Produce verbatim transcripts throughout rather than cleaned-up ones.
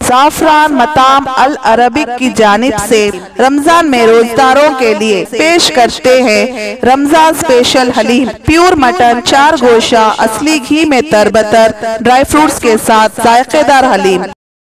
ज़ाफ़रान मताम अल Arabic की जानिब से रमजान में रोजदारों के लिए पेश करते हैं Ramzan special haleem. Pure mutton, चार गोशा, असली घी में तरबतर, ड्राई फ्रूट्स के साथ जायकेदार haleem.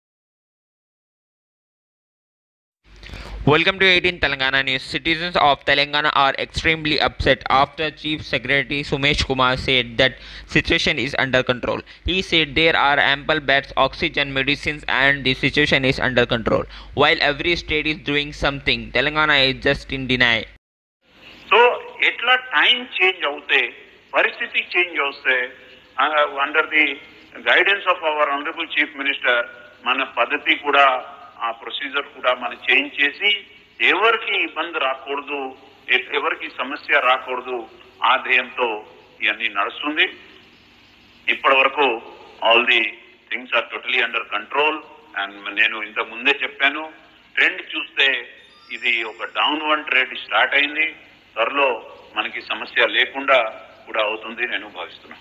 Welcome to eighteen Telangana News. Citizens of Telangana are extremely upset after Chief Secretary Sumesh Kumar said that situation is under control. He said there are ample beds, oxygen, medicines and the situation is under control. While every state is doing something, Telangana is just in denial. So, etla time change avute, paristhiti change avute, uh, under the guidance of our Honorable Chief Minister, mana padhati kuda ఆ procedure కూడా మనం change చేసి ఎవరికి ఇబ్బంది రాకూడదు, ఎవరికి సమస్య రాకూడదు ఆ ధ్యేయంతో ఇవన్నీ నడుస్తుంది. ఇప్పటి వరకు all the things are totally under control. And నేను ఇంతకు ముందే చెప్పాను, ట్రెండ్ చూస్తే ఇది ఒక డౌన్ వన్ ట్రెండ్ స్టార్ట్ అయింది. త్వరలో మనకి సమస్య లేకుండా కూడా అవుతుంది నేను భావిస్తున్నాను.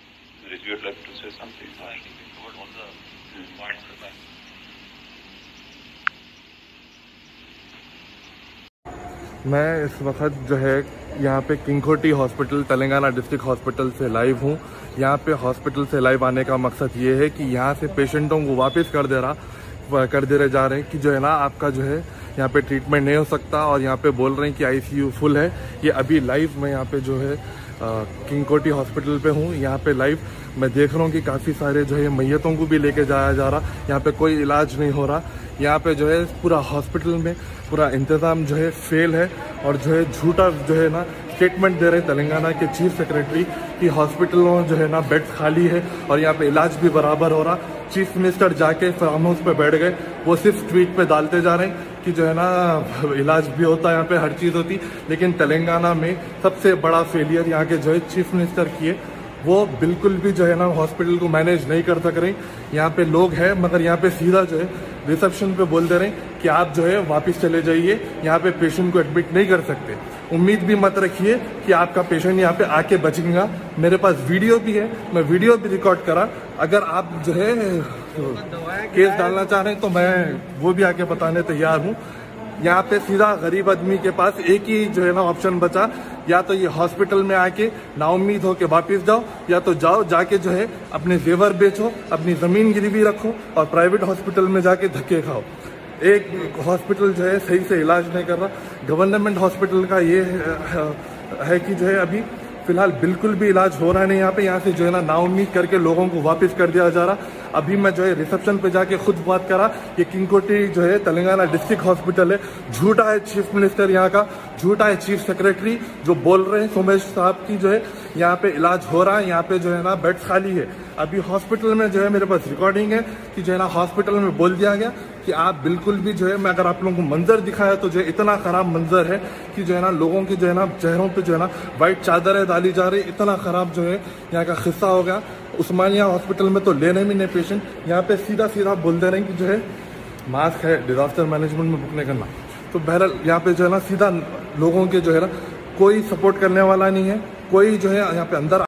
मैं इस वक्त जो है यहाँ पे Kingkoti hospital Telangana district hospital से लाइव हूँ। यहाँ पे हॉस्पिटल से लाइव आने का मकसद ये है कि यहाँ से पेशेंटों को वापस कर दे रहा कर दे रहे जा रहे हैं कि जो है ना आपका जो है यहाँ पे ट्रीटमेंट नहीं हो सकता, और यहाँ पे बोल रहे हैं कि आईसीयू फुल है। ये अभी लाइव मैं यहाँ पे जो है किंगकोटी हॉस्पिटल पे हूँ। यहाँ पे लाइव मैं देख रहा हूँ कि काफ़ी सारे जो है मैयतों को भी लेके जाया जा रहा, यहाँ पे कोई इलाज नहीं हो रहा। यहाँ पे जो है पूरा हॉस्पिटल में पूरा इंतज़ाम जो है फेल है, और जो है झूठा जो है ना स्टेटमेंट दे रहे तेलंगाना के चीफ सेक्रेटरी कि हॉस्पिटलों जो है ना बेड्स खाली है और यहाँ पे इलाज भी बराबर हो रहा। चीफ मिनिस्टर जाके फार्म हाउस पे बैठ गए, वो सिर्फ ट्वीट पे डालते जा रहे हैं कि जो है ना इलाज भी होता है, यहाँ पे हर चीज़ होती। लेकिन तेलंगाना में सबसे बड़ा फेलियर यहाँ के जो है चीफ मिनिस्टर किए, वो बिल्कुल भी जो है ना हॉस्पिटल को मैनेज नहीं कर सक रहे। यहाँ पे लोग हैं मगर यहाँ पे सीधा जो है रिसेप्शन पे बोल दे रहे हैं कि आप जो है वापस चले जाइए, यहाँ पे पेशेंट को एडमिट नहीं कर सकते। उम्मीद भी मत रखिए कि आपका पेशेंट यहाँ पे आके बचेगा। मेरे पास वीडियो भी है, मैं वीडियो भी रिकॉर्ड करा। अगर आप जो है केस डालना चाह रहे हैं तो मैं वो भी आके बताने तैयार हूँ। यहाँ पे सीधा गरीब आदमी के पास एक ही जो है ना ऑप्शन बचा, या तो ये हॉस्पिटल में आके नाउम्मीद होके वापस जाओ, या तो जाओ जाके जो है अपने जेवर बेचो, अपनी जमीन गिरवी रखो और प्राइवेट हॉस्पिटल में जाके धक्के खाओ। एक हॉस्पिटल जो है सही से इलाज नहीं कर रहा। गवर्नमेंट हॉस्पिटल का ये है कि जो है अभी फिलहाल बिल्कुल भी इलाज हो रहा नहीं यहाँ पे। यहाँ से जो है ना नाउम्मीद करके लोगों को वापस कर दिया जा रहा। अभी मैं जो है रिसेप्शन पे जाके खुद बात करा, ये किंगकोटी जो है तेलंगाना डिस्ट्रिक्ट हॉस्पिटल है। झूठा है चीफ मिनिस्टर यहाँ का, झूठा है चीफ सेक्रेटरी जो बोल रहे हैं सोमेश साहब की जो है यहाँ पे इलाज हो रहा है, यहाँ पे जो है ना बेड्स खाली है। अभी हॉस्पिटल में जो है मेरे पास रिकॉर्डिंग है कि जो है ना हॉस्पिटल में बोल दिया गया कि आप बिल्कुल भी जो है, मैं अगर आप लोगों को मंजर दिखाया तो जो है इतना खराब मंजर है कि जो है ना लोगों की जो है ना चेहरों पे जो है ना वाइट चादरें डाली जा रही। इतना खराब जो है यहाँ का किस्सा हो गया। उस्मानिया हॉस्पिटल में तो लेने भी नहीं पेशेंट, यहाँ पे सीधा सीधा बोल दे रहे हैं कि जो है मास्क है डिजास्टर मैनेजमेंट में बुक नहीं करना। तो बहरहाल यहाँ पे जो है ना सीधा लोगों के जो है ना कोई सपोर्ट करने वाला नहीं है, कोई जो है यहाँ पे अंदर